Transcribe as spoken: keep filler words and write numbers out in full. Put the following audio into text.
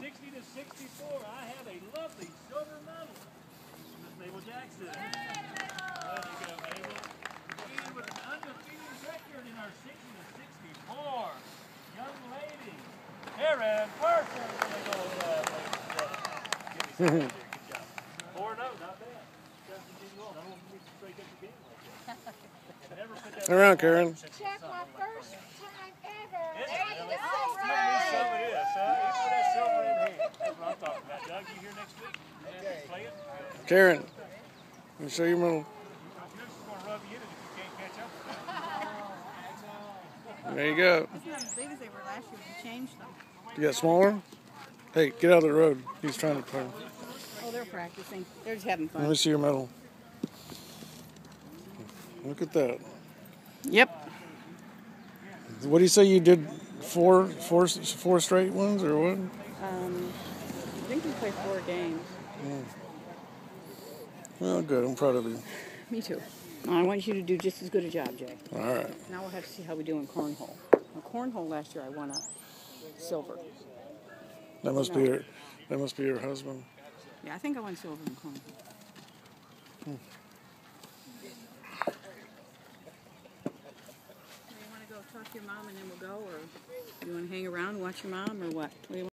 sixty to sixty-four, I have a lovely silver medal. Miss Mabel Jackson. There you go, Mabel. And with an undefeated record in our sixty to sixty-four, young lady, Erin Parsons. There you go, uh, give me some right there. Good job. four and oh, not bad. Justin did well. I don't want to break up the game like that. Never put that Turn around, Karen. Check my first time ever. Is it? There you Really? go. So it is, huh? You put that silver in hand. That's what I'm talking about. Doug, you here next week? Okay. Play it? Karen, let me show you my little. This is going to rub you in it if you can't catch up with that. There you go. It's not as big as they were last year. We changed them. You got smaller? Hey, get out of the road. He's trying to play. Oh, they're practicing. They're just having Let fun. me see your medal. Look at that. Yep. What do you say you did? Four, four, four straight ones, or what? Um, I think we played four games. Mm. Well, good. I'm proud of you. Me too. I want you to do just as good a job, Jay. All right. Now we'll have to see how we do in cornhole. In cornhole last year, I won a silver. That must be your. That must be your husband. Yeah, I think I won silver in cornhole. Hmm. You want to go talk to your mom and then we'll go, or you want to hang around and watch your mom, or what? What do you want?